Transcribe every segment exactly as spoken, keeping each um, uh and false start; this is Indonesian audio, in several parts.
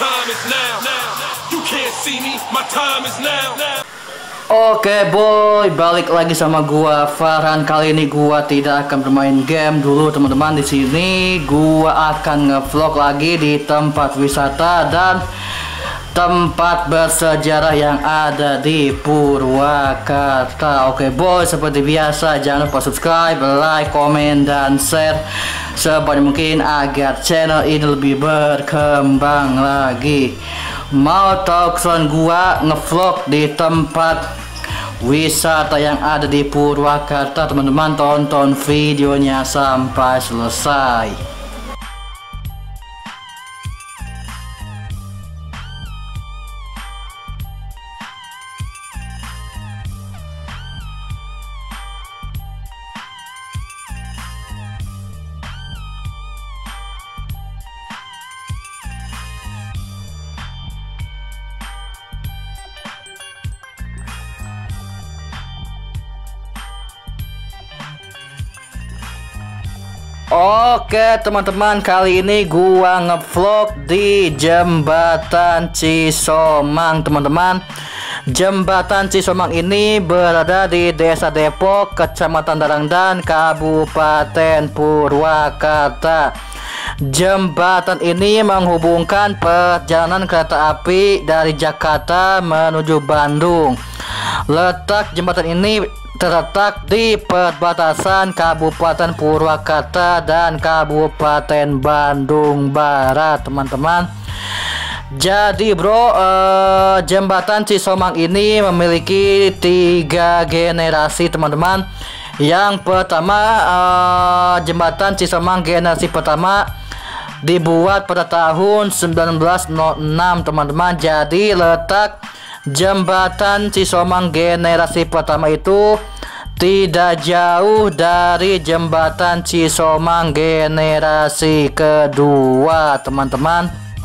time is now. You can't see me, my time is now. Oke boy, balik lagi sama gua Farhan. Kali ini gua tidak akan bermain game dulu teman-teman. Di sini gua akan ngevlog lagi di tempat wisata dan tempat bersejarah yang ada di Purwakarta. Oke boy, seperti biasa jangan lupa subscribe, like, komen, dan share sebanyak mungkin agar channel ini lebih berkembang lagi. Mau tahu keseruan gua ngevlog di tempat wisata yang ada di Purwakarta, teman-teman? Tonton videonya sampai selesai. Oke teman-teman, kali ini gua ngevlog di Jembatan Cisomang, teman-teman. Jembatan Cisomang ini berada di Desa Depok, Kecamatan Darangdan, Kabupaten Purwakarta. Jembatan ini menghubungkan perjalanan kereta api dari Jakarta menuju Bandung. Letak jembatan ini terletak di perbatasan Kabupaten Purwakarta dan Kabupaten Bandung Barat, teman-teman. Jadi bro, eh, jembatan Cisomang ini memiliki tiga generasi, teman-teman. Yang pertama, eh, jembatan Cisomang generasi pertama dibuat pada tahun sembilan belas nol enam, teman-teman. Jadi letak jembatan Cisomang generasi pertama itu tidak jauh dari jembatan Cisomang generasi kedua, teman-teman.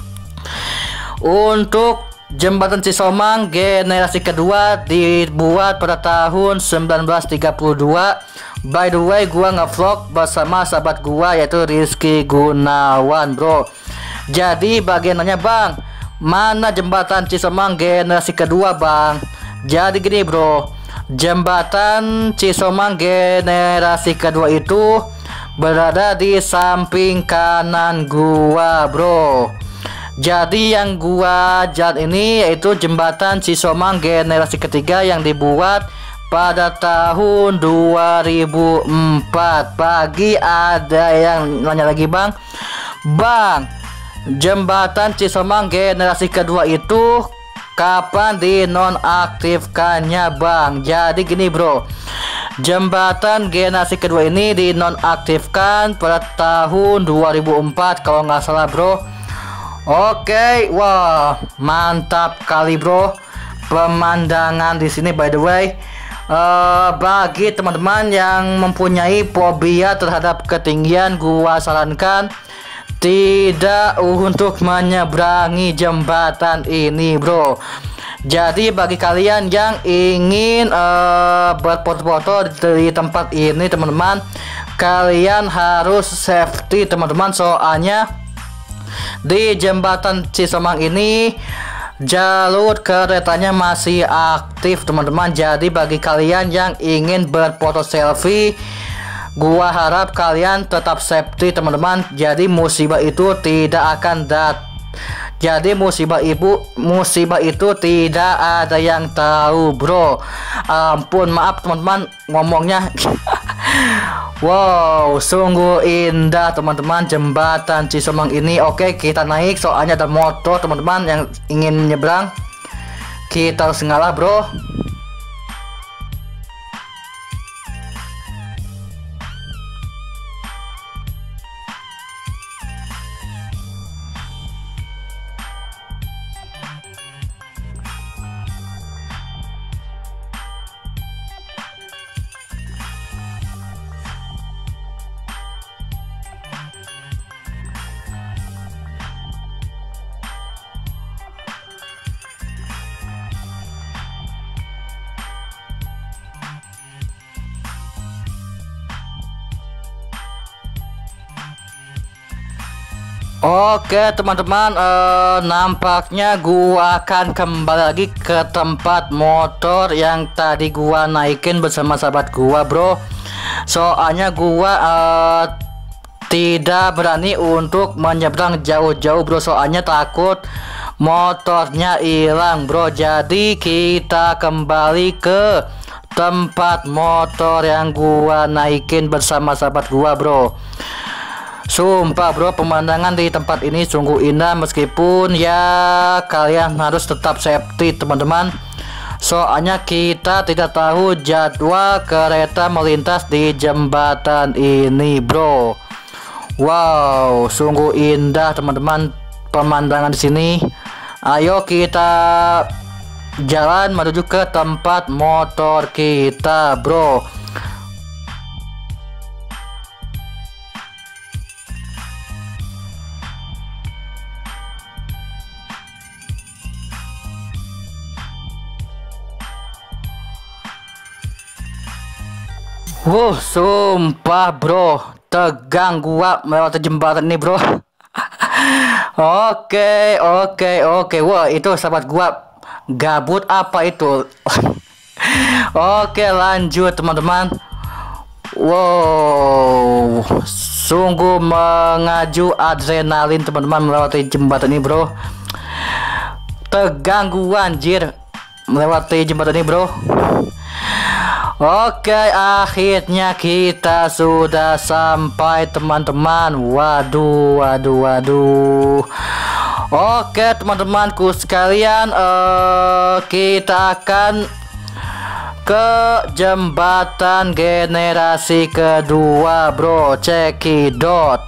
Untuk jembatan Cisomang generasi kedua dibuat pada tahun sembilan belas tiga puluh dua. By the way, gua ngevlog bersama sahabat gua yaitu Rizky Gunawan, bro. Jadi bagiannya, bang, mana jembatan Cisomang generasi kedua, bang? Jadi gini bro, jembatan Cisomang generasi kedua itu berada di samping kanan gua, bro. Jadi yang gua jalan ini yaitu jembatan Cisomang generasi ketiga yang dibuat pada tahun dua ribu empat. Bagi ada yang nanya lagi, bang, bang, jembatan Cisomang generasi kedua itu kapan dinonaktifkannya, bang? Jadi gini bro, jembatan generasi kedua ini dinonaktifkan pada tahun dua ribu empat kalau nggak salah, bro. Oke, wah mantap kali bro pemandangan di sini. By the way, uh, bagi teman-teman yang mempunyai fobia terhadap ketinggian, gua sarankan tidak untuk menyeberangi jembatan ini, bro. Jadi bagi kalian yang ingin uh, berfoto-foto di tempat ini, teman-teman, kalian harus safety, teman-teman. Soalnya di jembatan Cisomang ini jalur keretanya masih aktif, teman-teman. Jadi bagi kalian yang ingin berfoto selfie, gua harap kalian tetap safety, teman-teman. Jadi musibah itu tidak akan dat. Jadi musibah ibu musibah itu tidak ada yang tahu, bro. Ampun, maaf teman-teman ngomongnya. Wow, sungguh indah teman-teman jembatan Cisomang ini. Oke, kita naik soalnya ada motor, teman-teman, yang ingin nyebrang. Kita harus ngalah, bro. Oke teman-teman, eh, nampaknya gua akan kembali lagi ke tempat motor yang tadi gua naikin bersama sahabat gua bro. Soalnya gua eh, tidak berani untuk menyeberang jauh-jauh bro, soalnya takut motornya hilang bro. Jadi kita kembali ke tempat motor yang gua naikin bersama sahabat gua bro. Sumpah bro, pemandangan di tempat ini sungguh indah, meskipun ya kalian harus tetap safety teman-teman. Soalnya kita tidak tahu jadwal kereta melintas di jembatan ini bro. Wow, sungguh indah teman-teman pemandangan di sini. Ayo kita jalan menuju ke tempat motor kita bro. Wuh, sumpah bro, tegang gua melewati jembatan ini bro. Oke, oke, oke. Wah, itu sahabat gua gabut apa itu? Oke, lanjut teman-teman. Wow, sungguh mengaju adrenalin teman-teman melewati jembatan ini bro. Tegang gua anjir melewati jembatan ini bro. Oke, akhirnya kita sudah sampai teman-teman. Waduh, waduh, waduh. Oke teman-temanku sekalian, uh, kita akan ke jembatan generasi kedua bro. Cekidot.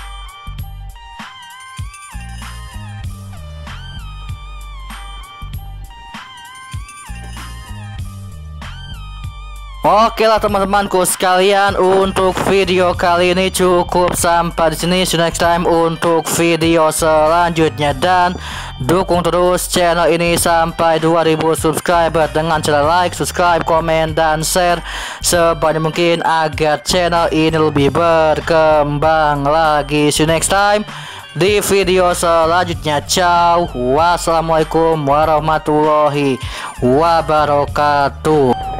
Oke lah teman-temanku sekalian, untuk video kali ini cukup sampai di sini. See you next time untuk video selanjutnya, dan dukung terus channel ini sampai dua ribu subscriber dengan cara like, subscribe, komen, dan share sebanyak mungkin agar channel ini lebih berkembang lagi. See you next time di video selanjutnya. Ciao, wassalamualaikum warahmatullahi wabarakatuh.